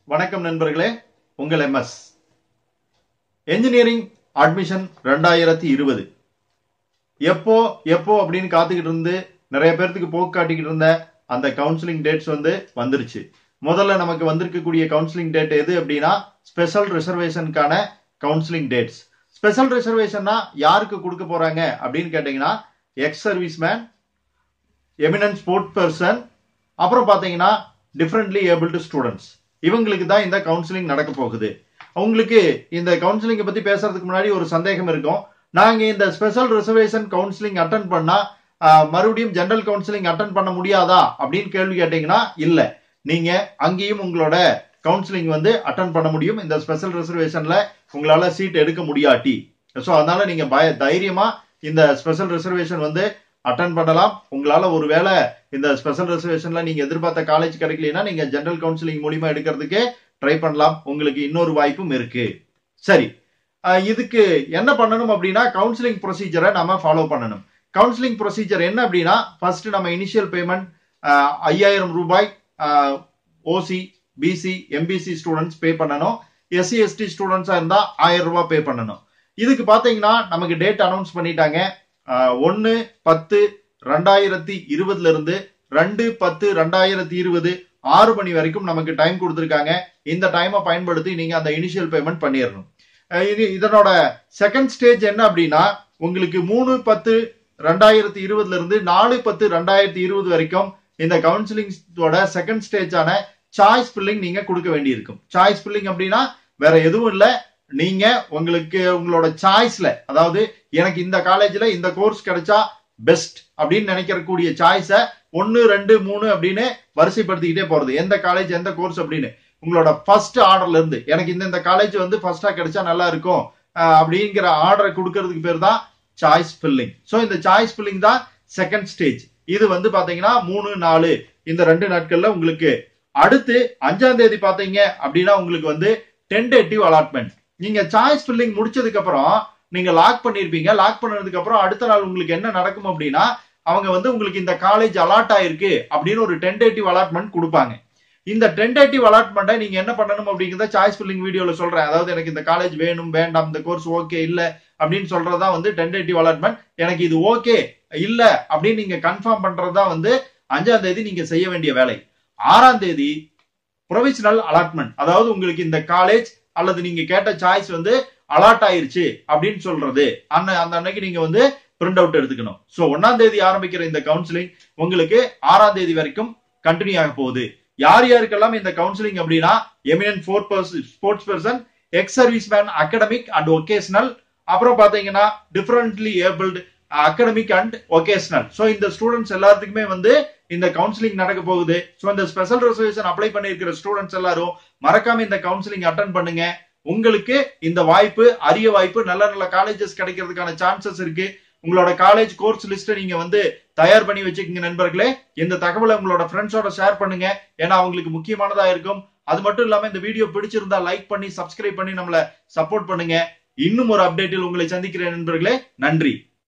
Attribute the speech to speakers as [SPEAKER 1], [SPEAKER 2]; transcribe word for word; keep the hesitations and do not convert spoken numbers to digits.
[SPEAKER 1] வணக்கம் நண்பர்களே, உங்கள் எம்எஸ் என்ஜினியரிங் அட்மிஷன் ரெண்டாயிரத்தி இருபது எப்போ எப்போ அப்படின்னு காத்துக்கிட்டு இருந்து நிறைய பேர்த்துக்கு போக்கு காட்டிக்கிட்டு இருந்த அந்த கவுன்சிலிங் டேட்ஸ் வந்து வந்துருச்சு. முதல்ல நமக்கு வந்திருக்கக்கூடிய கவுன்சிலிங் டேட் எது அப்படின்னா ஸ்பெஷல் ரிசர்வேஷனுக்கான கவுன்சிலிங் டேட்ஸ். ஸ்பெஷல் ரிசர்வேஷன்னா யாருக்கு கொடுக்க போறாங்க அப்படின்னு கேட்டீங்கன்னா ex service man, eminent sport person, அப்புறம் பாத்தீங்கன்னா டிஃபரெண்ட்லி ஏபிள்டு ஸ்டூடெண்ட்ஸ், இவங்களுக்கு தான் இந்த கவுன்சிலிங் நடக்க போகுது. உங்களுக்கு இந்த கவுன்சிலிங்கை பத்தி பேசுறதுக்கு முன்னாடி ஒரு சந்தேகம் இருக்கும். நாங்க இந்த ஸ்பெஷல் ரிசர்வேஷன் கவுன்சிலிங் அட்டன் பண்ணா மறுபடியும் ஜெனரல் கவுன்சிலிங் அட்டன் பண்ண முடியாதா அப்படின்னு கேள்வி கேட்டீங்கன்னா இல்ல, நீங்க அங்கேயும் உங்களோட கவுன்சிலிங் வந்து அட்டன் பண்ண முடியும். இந்த ஸ்பெஷல் ரிசர்வேஷன்ல உங்களால சீட் எடுக்க முடியாட்டி, சோ அதனால நீங்க பய தைரியமா இந்த ஸ்பெஷல் ரிசர்வேஷன் வந்து அட்டன் பண்ணலாம். உங்களால ஒருவேளை இந்த ஸ்பெஷல் ரிசர்வேஷன்ல நீங்க எதிர்பார்த்த காலேஜ் கிடைக்கலனா நீங்க ஜெனரல் கவுன்சிலிங் மூலமா எடுக்கிறதுக்கு ட்ரை பண்ணலாம். உங்களுக்கு இன்னொரு வாய்ப்பும் இருக்கு. சரி, இதுக்கு என்ன பண்ணணும் அப்படின்னா கவுன்சிலிங் ப்ரொசீஜரை நம்ம ஃபாலோ பண்ணணும். கவுன்சிலிங் ப்ரொசீஜர் என்ன அப்படின்னா ஃபர்ஸ்ட் நம்ம இனிஷியல் பேமெண்ட் ஐயாயிரம் ரூபாய் OC, BC, MBC students pay பண்ணணும். எஸ்சி எஸ்டி ஸ்டூடெண்ட்ஸா இருந்தா ஆயிரம் ரூபாய் பே பண்ணணும். இதுக்கு பாத்தீங்கன்னா நமக்கு டேட் அனௌன்ஸ் பண்ணிட்டாங்க. ஒன்னு பத்து ரெண்டாயிரத்தி இருபதுல இருந்து ரெண்டு பத்து ரெண்டாயிரத்தி இருபது ஆறு மணி வரைக்கும் நமக்கு டைம் கொடுத்திருக்காங்க. இந்த டைமை பயன்படுத்தி நீங்க அந்த இனிஷியல் பேமெண்ட் பண்ணிடணும். இது இதனோட செகண்ட் ஸ்டேஜ் என்ன அப்படின்னா உங்களுக்கு மூணு பத்து ரெண்டாயிரத்தி இருபதுல இருந்து நாலு பத்து ரெண்டாயிரத்தி இருபது வரைக்கும் இந்த கவுன்சிலிங்கோட செகண்ட் ஸ்டேஜான சாய்ஸ் ஃபில்லிங் நீங்க கொடுக்க வேண்டி இருக்கும். சாய்ஸ் ஃபில்லிங் அப்படின்னா வேற எதுவும் இல்ல, நீங்க உங்களுக்கு உங்களோட சாய்ஸ்ல, அதாவது எனக்கு இந்த காலேஜ்ல இந்த கோர்ஸ் கிடைச்சா பெஸ்ட் அப்படின்னு நினைக்கக்கூடிய சாய்ஸ ஒன்னு ரெண்டு மூணு அப்படின்னு வரிசைப்படுத்திக்கிட்டே போறது. எந்த காலேஜ் எந்த கோர்ஸ் அப்படின்னு உங்களோட ஃபர்ஸ்ட் ஆர்டர்ல இருந்து எனக்கு இந்த இந்த காலேஜ் வந்து ஃபர்ஸ்டா கிடைச்சா நல்லா இருக்கும் அப்படிங்கிற ஆர்டரை கொடுக்கறதுக்கு பேர் தான் சாய்ஸ் ஃபில்லிங். சோ இந்த சாய்ஸ் ஃபில்லிங் தான் செகண்ட் ஸ்டேஜ். இது வந்து பாத்தீங்கன்னா மூணு நாலு இந்த ரெண்டு நாட்கள்ல உங்களுக்கு. அடுத்து அஞ்சாம் தேதி பாத்தீங்க அப்படின்னா உங்களுக்கு வந்து டென்டேட்டிவ் அலாட்மெண்ட். நீங்க சாய்ஸ் ஃபில்லிங் முடிச்சதுக்கு அப்புறம் நீங்க லாக் பண்ணிருப்பீங்க. லாக் பண்ணதுக்கு அப்புறம் அடுத்த நாள் உங்களுக்கு என்ன நடக்கும் அப்படின்னா அவங்க வந்து உங்களுக்கு இந்த காலேஜ் அலாட் ஆயிருக்கு அப்படின்னு ஒரு டென்டேட்டிவ் அலாட்மெண்ட் கொடுப்பாங்க. இந்த டென்டேட்டிவ் அலாட்மெண்ட்டை நீங்க என்ன பண்ணணும் அப்படிங்கிறத சாய்ஸ் ஃபில்லிங் வீடியோல சொல்றேன். அதாவது எனக்கு இந்த காலேஜ் வேணும் வேண்டாம், இந்த கோர்ஸ் ஓகே இல்ல அப்படின்னு சொல்றதா வந்து டென்டேட்டிவ் அலாட்மெண்ட். எனக்கு இது ஓகே இல்ல அப்படின்னு நீங்க கன்ஃபார்ம் பண்றதா வந்து அஞ்சாம் தேதி நீங்க செய்ய வேண்டிய வேலை. ஆறாம் தேதி ப்ரொவிஷனல் அலாட்மெண்ட், அதாவது உங்களுக்கு இந்த காலேஜ் அல்லது நீங்க கேட்ட சாய்ஸ் வந்து அலாட் ஆயிருச்சு அப்படின்னு சொல்றது. அந்த அந்த அன்னைக்கு நீங்க வந்து பிரிண்ட் அவுட் எடுத்துக்கணும். சோ ஒன்னாம் தேதி ஆரம்பிக்கிற இந்த கவுன்சிலிங் உங்களுக்கு ஆறாம் தேதி வரைக்கும் கண்டினியூ ஆக போகுது. யார் யாருக்கெல்லாம் இந்த கவுன்சிலிங் அப்படின்னா eminent sports person, ex service man, academic and vocational, அப்புறம் பாத்தீங்கன்னா differently abled academic and vocational. So இந்த ஸ்டூடெண்ட்ஸ் எல்லாத்துக்குமே வந்து இந்த கவுன்சிலிங் நடக்க போகுது. சோ இந்த ஸ்பெஷல் ரிசர்வேஷன் அப்ளை பண்ணிருக்கிற ஸ்டூடெண்ட்ஸ் எல்லாரும் மறக்காம இந்த கவுன்சிலிங் அட்டன் பண்ணுங்க. உங்களுக்கு இந்த வாய்ப்பு, அரிய வாய்ப்பு, நல்ல நல்ல காலேஜஸ் கிடைக்கிறதுக்கான சான்சஸ் இருக்கு. உங்களோட காலேஜ் கோர்ஸ் லிஸ்ட் நீங்க வந்து தயார் பண்ணி வச்சுக்கோங்க நண்பர்களே. இந்த தகவலை உங்களோட ஃப்ரெண்ட்ஸோட ஷேர் பண்ணுங்க, ஏன்னா அவங்களுக்கு முக்கியமானதா இருக்கும். அது மட்டும் இல்லாம இந்த வீடியோ பிடிச்சிருந்தா லைக் பண்ணி சப்ஸ்கிரைப் பண்ணி நம்மள சப்போர்ட் பண்ணுங்க. இன்னும் ஒரு அப்டேட்டில் உங்களை சந்திக்கிறேன் நண்பர்களே. நன்றி.